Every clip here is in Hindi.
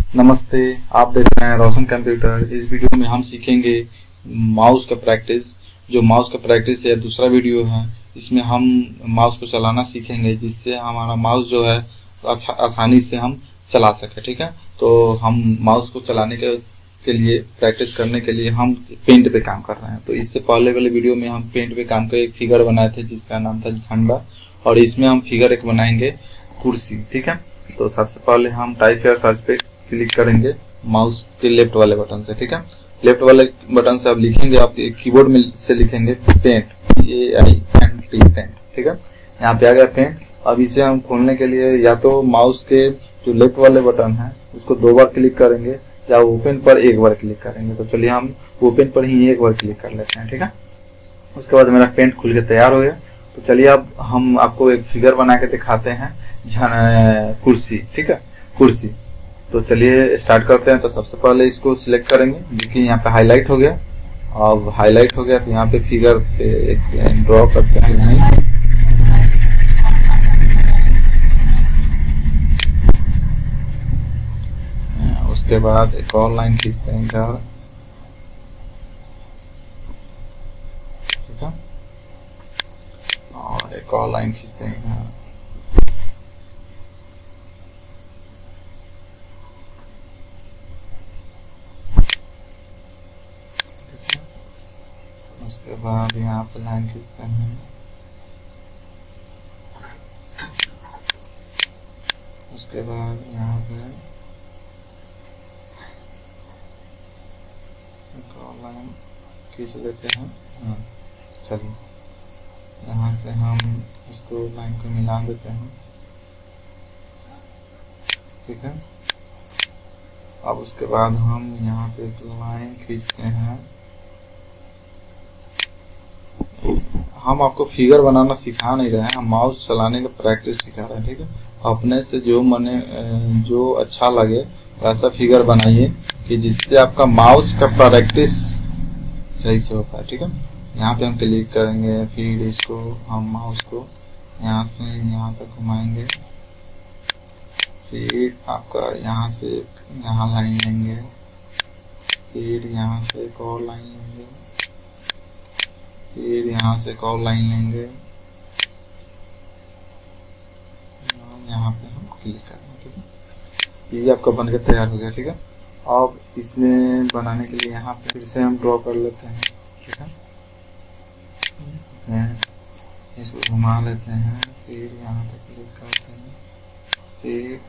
नमस्ते, आप देख रहे हैं रोशन कंप्यूटर। इस वीडियो में हम सीखेंगे माउस का प्रैक्टिस। जो माउस का प्रैक्टिस है दूसरा वीडियो है, इसमें हम माउस को चलाना सीखेंगे जिससे हमारा माउस जो है अच्छा आसानी से हम चला सके। ठीक है, तो हम माउस को चलाने के लिए प्रैक्टिस करने के लिए हम पेंट पे काम कर रहे हैं। तो इससे पहले वाले वीडियो में हम पेंट पे काम कर एक फिगर बनाए थे जिसका नाम था झंडा, और इसमें हम फिगर एक बनाएंगे कुर्सी। ठीक है, तो सबसे पहले हम टाइप या सर्च पे क्लिक करेंगे माउस के लेफ्ट वाले बटन से। ठीक है, लेफ्ट वाले बटन से आप लिखेंगे, आप कीबोर्ड में से लिखेंगे पेंट, PAINT पेंट। ठीक है, यहाँ पे आ गया पेंट। अब इसे हम खोलने के लिए या तो माउस के जो लेफ्ट वाले बटन है उसको 2 बार क्लिक करेंगे या ओपन पर 1 बार क्लिक करेंगे। तो चलिए हम ओपन पर ही 1 बार क्लिक कर लेते हैं। ठीक है, उसके बाद मेरा पेंट खुल के तैयार हो गया। तो चलिए अब हम आपको एक फिगर बना के दिखाते हैं कुर्सी। ठीक है, कुर्सी। तो चलिए स्टार्ट करते हैं। तो सबसे पहले इसको सिलेक्ट करेंगे, देखिए यहाँ पे हाईलाइट हो गया। अब हाईलाइट हो गया तो यहाँ पे फिगर पे एक ड्रॉ करते हैं लाइन। उसके बाद एक और लाइन खींचते हैं इधर। ठीक है, और एक और लाइन खींचते हैं इधर। उसके बाद यहाँ पे लाइन खींचते हैं। उसके बाद यहाँ पे एक और लाइन खींच लेते हैं। चलिए यहाँ से हम इसको लाइन को मिला देते हैं। ठीक है, अब उसके बाद हम यहाँ पे एक लाइन खींचते हैं। हम आपको फिगर बनाना सिखा नहीं रहे हैं, हम माउस चलाने का प्रैक्टिस सिखा रहे हैं। ठीक है, अपने से जो अच्छा लगे वैसा फिगर बनाइए कि जिससे आपका माउस का प्रैक्टिस सही से हो पाए। ठीक है, यहाँ पे हम क्लिक करेंगे, फिर इसको हम माउस को यहाँ से यहाँ तक घुमाएंगे। फिर आपका यहाँ से यहाँ लाइन लेंगे, फिर यहाँ से एक और लाइन लेंगे, फिर यहाँ से एक और लाइन लेंगे, यहाँ पे हम क्लिक करेंगे। ठीक है, ये आपका बनकर तैयार हो गया। ठीक है, अब इसमें बनाने के लिए यहाँ पे फिर से हम ड्रॉ कर लेते हैं। ठीक है, इसको घुमा लेते हैं, फिर यहाँ पे क्लिक करते हैं, फिर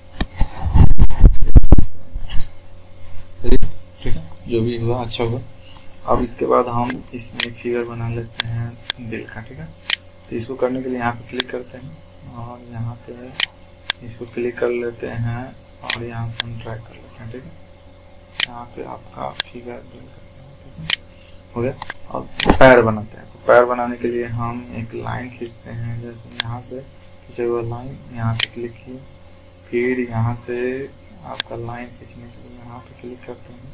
ठीक है, जो भी हुआ अच्छा हुआ। अब इसके बाद हम इसमें फिगर बना लेते हैं दिल का। ठीक है, तो इसको करने के लिए यहाँ पे क्लिक करते हैं और यहाँ पे इसको क्लिक कर लेते हैं और यहाँ से हम ड्रैग कर लेते हैं। ठीक है, यहाँ पे आपका फिगर दिल का हो गया। अब पैर बनाते हैं। तो पैर बनाने के लिए हम एक लाइन खींचते हैं, जैसे यहाँ से खींचे हुआ लाइन यहाँ पे क्लिक किए, फिर यहाँ से आपका लाइन खींचने के लिए यहाँ पे क्लिक करते हैं,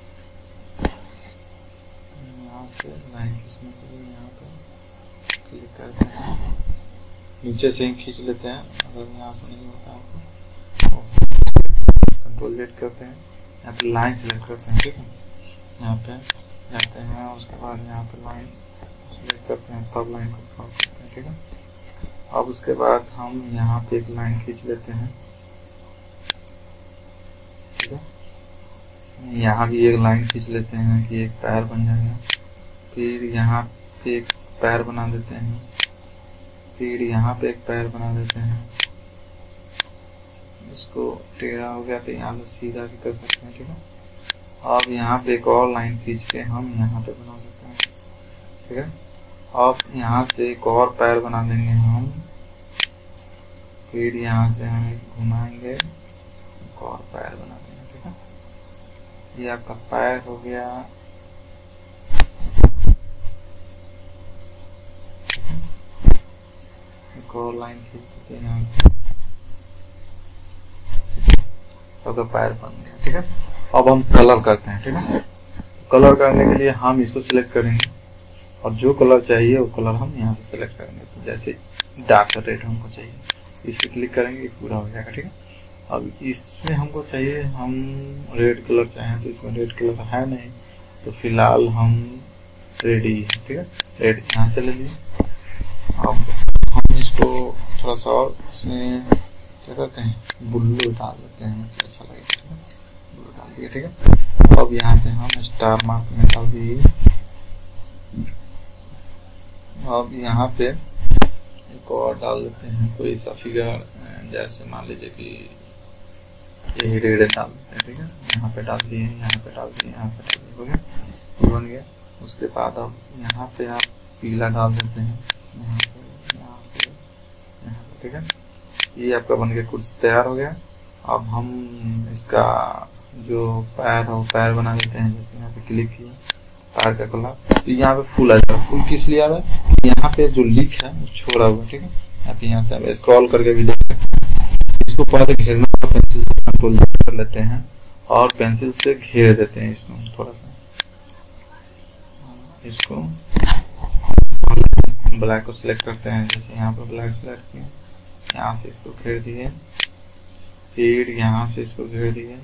यहाँ से लाइन खींचने के लिए यहाँ पे क्लिक करते हैं, नीचे से ही खींच लेते हैं। अगर यहाँ से नहीं होता आपको कंट्रोल Z करते हैं, यहाँ पे लाइन सेलेक्ट करते हैं। ठीक है, यहाँ पे जाते हैं, उसके बाद यहाँ पे लाइन सेलेक्ट करते हैं, तब लाइन को ड्रॉ करते हैं। ठीक है, अब उसके बाद हम यहाँ पे एक लाइन खींच लेते हैं। ठीक है, यहाँ भी एक लाइन खींच लेते हैं कि एक पैर बन जाएगा। फिर यहाँ पे एक पैर बना देते हैं, फिर यहाँ पे एक पैर बना देते हैं। इसको टेढ़ा हो गया तो यहाँ से सीधा भी कर सकते हैं। ठीक है, अब यहाँ पे एक और लाइन खींच के हम यहाँ पे बना देते हैं। ठीक है, अब यहाँ से एक और पैर बना देंगे हम, फिर यहाँ से हम घुमाएंगे, एक और पैर बना देंगे। ठीक है, ये आपका पैर हो गया। एक और लाइन खींच देते हैं यहाँ से, सबका पैर बन गया। ठीक है, अब हम कलर करते हैं। ठीक है, कलर करने के लिए हम इसको सिलेक्ट करेंगे और जो कलर चाहिए वो कलर हम यहाँ से सिलेक्ट करेंगे। तो जैसे डार्क रेड हमको चाहिए, इस पर क्लिक करेंगे, पूरा हो जाएगा। ठीक है, अब इसमें हमको चाहिए, हम रेड कलर चाहें तो इसमें रेड कलर है नहीं, तो फिलहाल हम रेड ही है, ठीक है, रेड यहाँ से ले लिए। अब हम इसको थोड़ा सा और इसमें क्या करते हैं, ब्लू डाल देते हैं, अच्छा लगेगा, ब्लू डाल दिए, ठीक है। अब यहाँ पे हम स्टार मार्क में डाल दिए। अब यहाँ पे एक और डाल देते हैं कोई सा फिगर, जैसे मान लीजिए कि यही रेड डाल देते हैं, ठीक है, यहाँ पे डाल दिए, यहाँ पे डाल दिए, यहाँ पे डाल दिए, हो गया, बन गया। उसके बाद अब यहाँ पे आप पीला डाल देते हैं, यहाँ पे, यहाँ पे, यहाँ पे, ठीक है, ये आपका बन गया, कुर्सी तैयार हो गया। अब हम इसका जो पैर हो पैर बना देते हैं, जैसे यहाँ पे क्लिक किया, पैर का कलर, तो यहाँ पे फुल आ जाएगा। फुल किस लिए आ रहा है, यहाँ पे जो लिख है वो छोड़ा हुआ, ठीक है, आप यहाँ से हम स्क्रॉल करके भी देख सकते हैं। इसको पहले घेरना, पेंसिल से कंट्रोल कर लेते हैं और पेंसिल से घेर देते हैं इसमें थोड़ा सा, इसको ब्लैक को सिलेक्ट करते हैं, जैसे यहाँ पे ब्लैक सिलेक्ट किया, यहाँ से इसको घेर दिए, फिर यहाँ से इसको घेर दिए,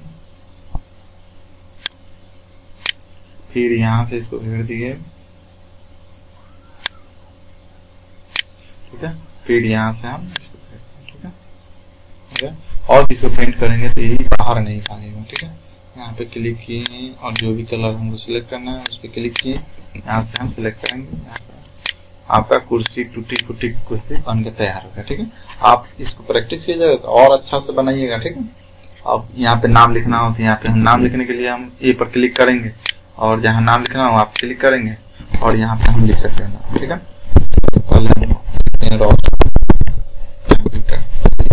फिर यहाँ से इसको घेर दिए, ठीक है, फिर यहाँ से हम इसको घेर दिए, ठीक है, ठीक है। और इसको पेंट करेंगे तो यही बाहर नहीं भागेगा, ठीक है। यहाँ पे क्लिक किए और जो भी कलर हमको सिलेक्ट करना है उस पर क्लिक किए, यहाँ से हम सिलेक्ट करेंगे, यहाँ पे आपका कुर्सी टूटी फूटी कुर्सी बन के तैयार होगा, ठीक है। आप इसको प्रैक्टिस कीजिएगा तो और अच्छा से बनाइएगा, ठीक है। अब यहाँ पे नाम लिखना हो तो यहाँ पे हम नाम लिखने के लिए हम ए पर क्लिक करेंगे और जहाँ नाम लिखना हो आप क्लिक करेंगे और यहाँ पे हम लिख सकते हैं नाम, ठीक है। पहले हम कंप्यूटर,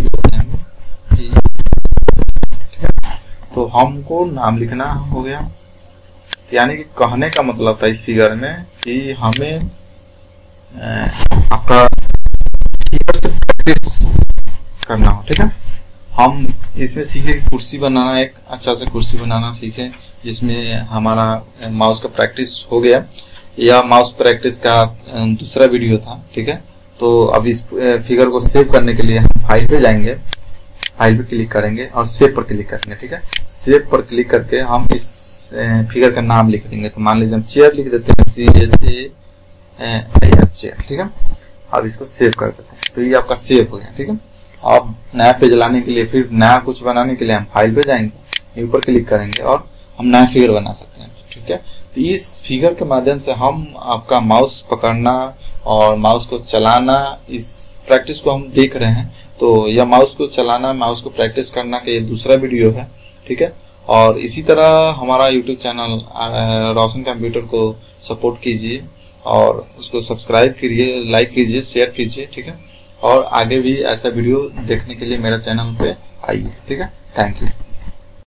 ठीक है, तो हमको नाम लिखना हो गया, यानी कि कहने का मतलब था इस फिगर में कि हमें आपका फिगर से प्रैक्टिस करना हो, ठीक है। हम इसमें सीखे कुर्सी बनाना, एक अच्छा से कुर्सी बनाना सीखे जिसमें हमारा माउस का प्रैक्टिस हो गया। यह माउस प्रैक्टिस का दूसरा वीडियो था, ठीक है। तो अब इस फिगर को सेव करने के लिए हम फाइल पे जाएंगे, फाइल पे क्लिक करेंगे और सेव पर क्लिक करेंगे, ठीक है। सेव पर क्लिक करके हम इस फिगर का नाम लिख देंगे, तो मान लीजिए हम चेयर लिख देते हैं, चेयर, ठीक है। अब इसको सेव कर देते हैं, तो ये आपका सेव हो गया, ठीक है। अब नया पेज लाने के लिए, फिर नया कुछ बनाने के लिए हम फाइल पे जाएंगे, ऊपर क्लिक करेंगे और हम नया फिगर बना सकते हैं, ठीक है। तो इस फिगर के माध्यम से हम आपका माउस पकड़ना और माउस को चलाना, इस प्रैक्टिस को हम देख रहे हैं। तो यह माउस को चलाना, माउस को प्रैक्टिस करना का ये दूसरा वीडियो है, ठीक है। और इसी तरह हमारा यूट्यूब चैनल रोशन कंप्यूटर को सपोर्ट कीजिए और उसको सब्सक्राइब कीजिए, लाइक कीजिए, शेयर कीजिए, ठीक है। और आगे भी ऐसा वीडियो देखने के लिए मेरा चैनल पे आइए, ठीक है। Thank you.